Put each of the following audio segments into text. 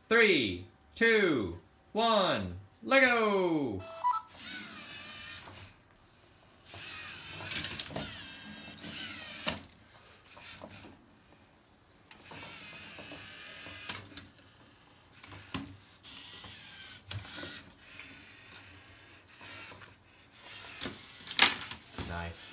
3, 2, 1, Lego! Nice.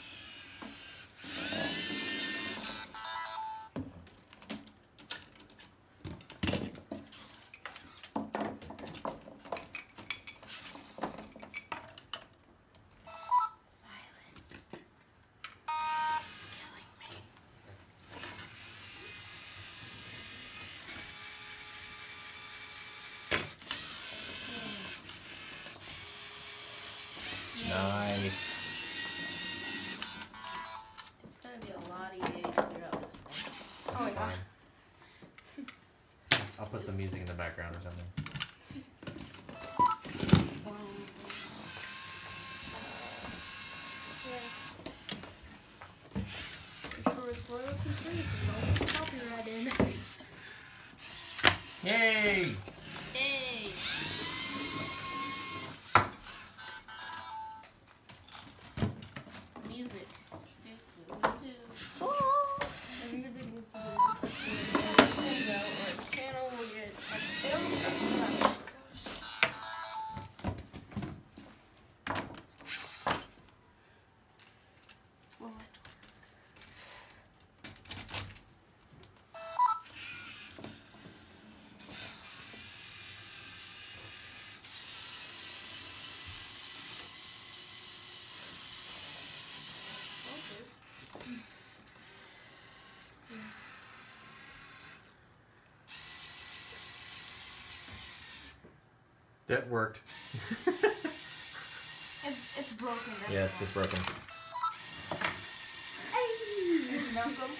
Nice. It's gonna be a lot of EAs throughout this thing. Oh my god. I'll put some music in the background or something. Yay! Hey! Music. The music needs to be or the channel will get That worked. It's broken. That's Yeah, it's just broken. Malcolm.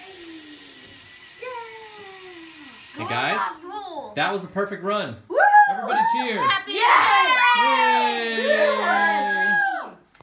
Hey guys, that was a perfect run. Woo! Everybody cheer. Happy Yeah! Yay!